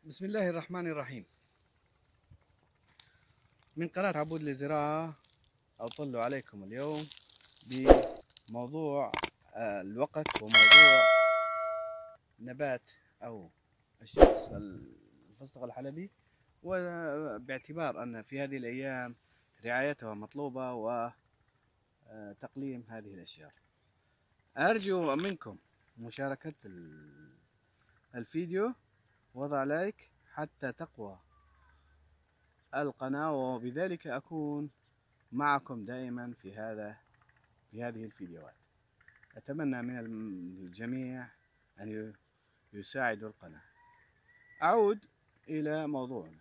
بسم الله الرحمن الرحيم. من قناة عبود للزراعة أطل عليكم اليوم بموضوع الوقت وموضوع نبات أو الشخص الفستق الحلبي، وباعتبار أن في هذه الأيام رعايتها مطلوبة وتقليم هذه الأشجار. أرجو منكم مشاركة الفيديو، وضع لايك حتى تقوى القناة، وبذلك أكون معكم دائما في هذه الفيديوهات. أتمنى من الجميع أن يساعدوا القناة. أعود إلى موضوعنا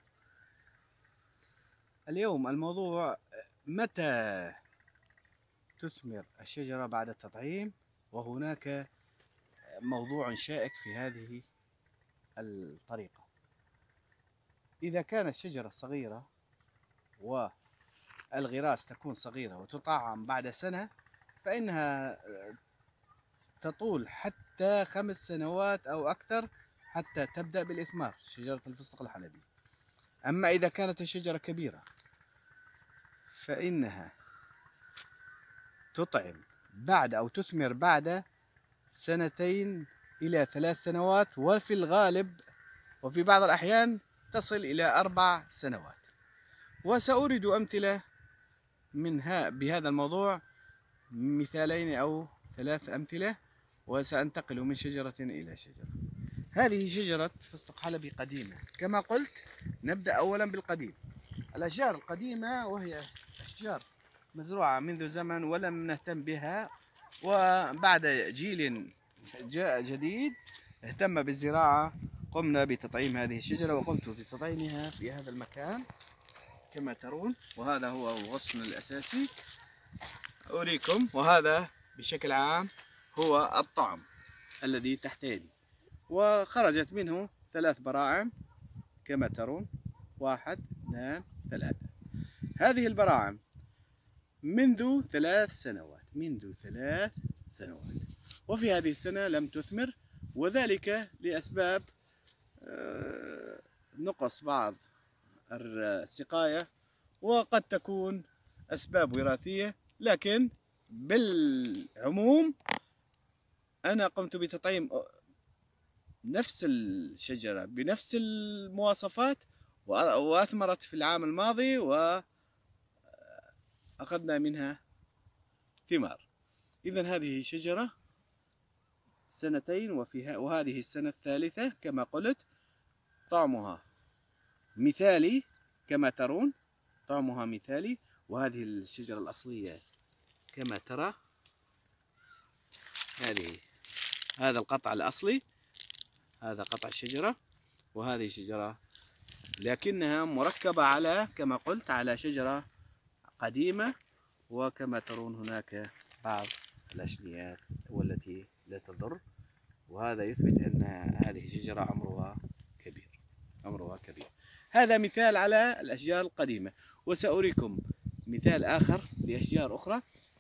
اليوم. الموضوع متى تثمر الشجرة بعد التطعيم، وهناك موضوع شائك في هذه الطريقة. إذا كانت الشجرة صغيرة والغراس تكون صغيرة وتطعم بعد سنة، فإنها تطول حتى 5 سنوات أو أكثر حتى تبدأ بالإثمار، شجرة الفستق الحلبي. أما إذا كانت الشجرة كبيرة فإنها تطعم بعد أو تثمر بعد 2 إلى 3 سنوات، وفي الغالب وفي بعض الأحيان تصل إلى 4 سنوات. وسأورد أمثلة بهذا الموضوع، مثالين أو 3 أمثلة، وسأنتقل من شجرة إلى شجرة. هذه شجرة فستق حلبي قديمة كما قلت. نبدأ أولا بالقديم. الأشجار القديمة وهي أشجار مزروعة منذ زمن ولم نهتم بها، وبعد جيل جديد اهتم بالزراعة قمنا بتطعيم هذه الشجرة، وقمت بتطعيمها في هذا المكان كما ترون. وهذا هو الغصن الأساسي أريكم، وهذا بشكل عام هو الطعم الذي تحت يدي، وخرجت منه 3 براعم كما ترون، 1 2 3. هذه البراعم منذ 3 سنوات، وفي هذه السنة لم تثمر، وذلك لأسباب نقص بعض السقاية، وقد تكون أسباب وراثية، لكن بالعموم أنا قمت بتطعيم نفس الشجرة بنفس المواصفات، وأثمرت في العام الماضي وأخذنا منها ثمار. إذن هذه شجرة 2 وهذه السنة الثالثة كما قلت. طعمها مثالي كما ترون، طعمها مثالي. وهذه الشجرة الأصلية كما ترى، هذا القطع الأصلي، هذا قطع الشجرة، وهذه شجرة لكنها مركبة على كما قلت على شجرة قديمة. وكما ترون هناك بعض الأشنيات والتي لا تضر، وهذا يثبت أن هذه شجرة عمرها كبير. هذا مثال على الأشجار القديمة، وسأريكم مثال آخر لأشجار أخرى.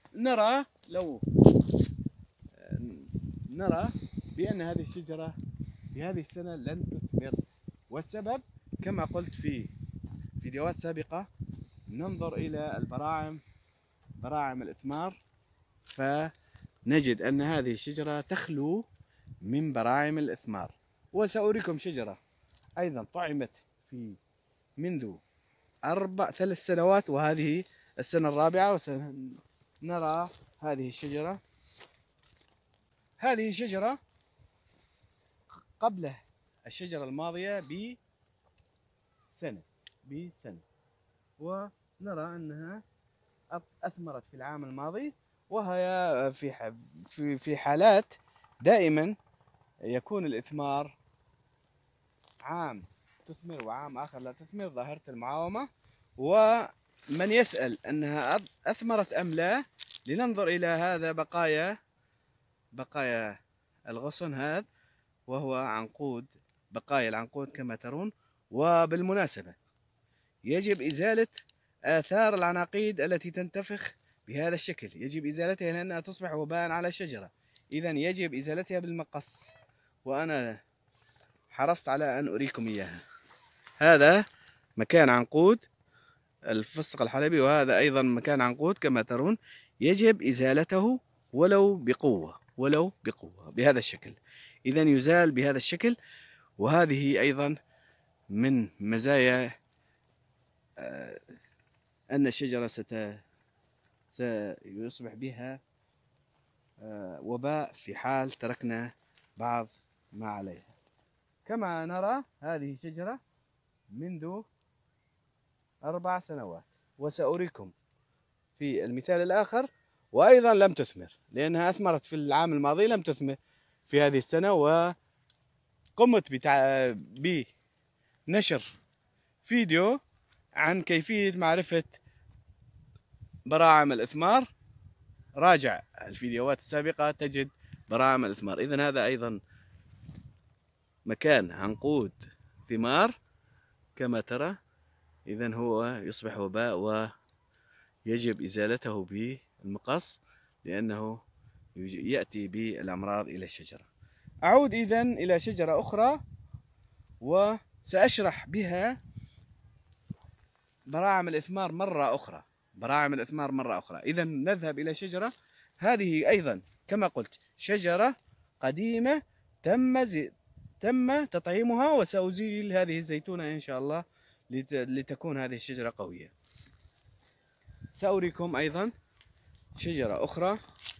نرى بأن هذه الشجرة في هذه السنة لن تثمر، والسبب كما قلت في فيديوهات سابقة، ننظر إلى براعم الإثمار، فنجد أن هذه الشجرة تخلو من براعم الإثمار. وسأريكم شجرة أيضا طعمت منذ 3 سنوات، وهذه السنة الرابعة. وسنرى هذه الشجرة قبل الشجرة الماضية بسنة، ونرى أنها أثمرت في العام الماضي. وهي في حالات دائما يكون الإثمار عام تثمر وعام آخر لا تثمر، ظاهرة المعاومة. ومن يسأل أنها أثمرت أم لا، لننظر إلى هذا بقايا الغصن هذا، وهو عنقود، بقايا العنقود كما ترون. وبالمناسبة يجب إزالة آثار العناقيد التي تنتفخ بهذا الشكل، يجب إزالتها لأنها تصبح وباء على الشجرة. إذن يجب إزالتها بالمقص، وأنا حرصت على أن أريكم إياها. هذا مكان عنقود الفستق الحلبي، وهذا أيضا مكان عنقود كما ترون. يجب إزالته ولو بقوة، ولو بقوة، بهذا الشكل. إذا يزال بهذا الشكل. وهذه أيضا من مزايا أن الشجرة سيصبح بها وباء في حال تركنا بعض ما عليها. كما نرى هذه شجرة منذ 4 سنوات، وسأريكم في المثال الآخر. وأيضا لم تثمر، لأنها أثمرت في العام الماضي، لم تثمر في هذه السنة. وقمت بنشر فيديو عن كيفية معرفة براعم الإثمار. راجع الفيديوهات السابقة تجد براعم الإثمار. إذن هذا أيضا مكان عنقود ثمار كما ترى. إذن هو يصبح وباء ويجب إزالته بالمقص، لأنه يأتي بالأمراض إلى الشجرة. أعود إذن إلى شجرة أخرى وسأشرح بها براعم الإثمار مرة أخرى. براعم الإثمار مرة أخرى. إذن نذهب إلى شجرة، هذه أيضا كما قلت شجرة قديمة تم تطعيمها، وسأزيل هذه الزيتونة إن شاء الله لتكون هذه الشجرة قوية. سأريكم أيضا شجرة أخرى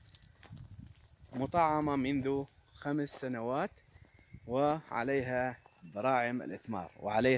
مطعمة منذ 5 سنوات وعليها براعم الإثمار،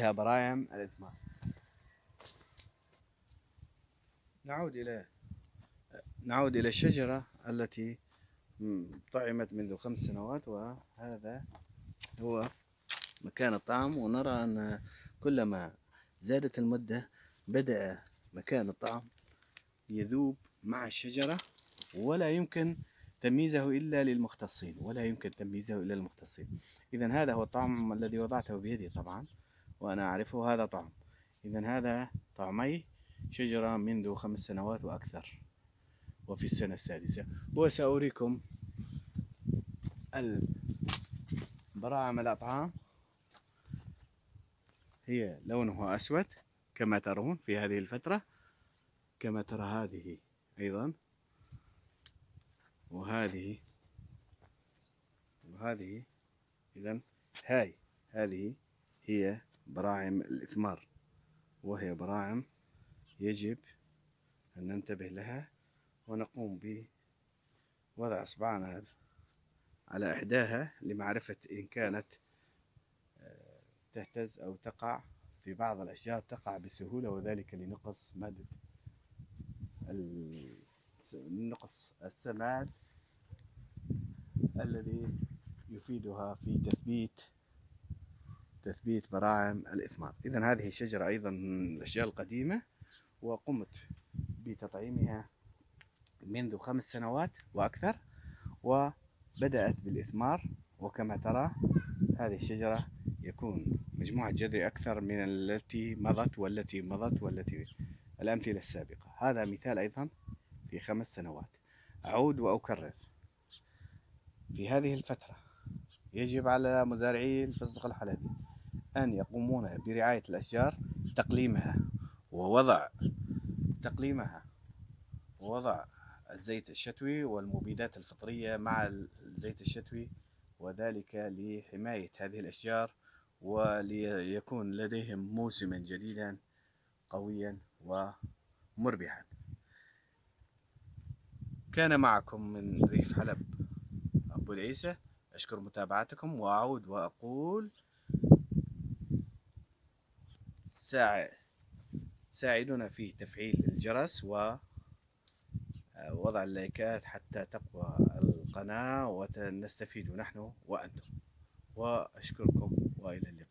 نعود إلى الشجرة التي طعمت منذ 5 سنوات. وهذا هو مكان الطعم. ونرى أن كلما زادت المدة بدأ مكان الطعم يذوب مع الشجرة، ولا يمكن تمييزه إلا للمختصين. إذن هذا هو الطعم الذي وضعته بيدي طبعا، وأنا أعرفه. هذا طعم. إذن هذا طعمي شجرة منذ 5 سنوات وأكثر، وفي السنة السادسة. وسأريكم براعم الأطعام. هي لونها أسود كما ترون في هذه الفترة. كما ترى هذه أيضا، وهذه. إذن هذه هي براعم الإثمار، وهي براعم يجب أن ننتبه لها، ونقوم بوضع إصبعنا على إحداها لمعرفة إن كانت تهتز أو تقع. في بعض الأشجار تقع بسهولة، وذلك لنقص السماد الذي يفيدها في تثبيت براعم الإثمار. إذن هذه الشجرة أيضا من الأشجار القديمة، وقمت بتطعيمها منذ 5 سنوات وأكثر، وبدأت بالإثمار. وكما ترى هذه الشجرة يكون مجموعة جذر أكثر من التي مضت الأمثلة السابقة. هذا مثال أيضا في 5 سنوات. أعود وأكرر، في هذه الفترة يجب على مزارعي الفستق الحلبي أن يقومون برعاية الأشجار، ووضع الزيت الشتوي والمبيدات الفطرية مع الزيت الشتوي، وذلك لحماية هذه الأشجار وليكون لديهم موسما جديدا قويا ومربحا. كان معكم من ريف حلب أبو العيسى. أشكر متابعتكم، وأعود وأقول ساعدونا في تفعيل الجرس ووضع اللايكات حتى تقوى القناة ونستفيد نحن وأنتم. وأشكركم، وإلى اللقاء.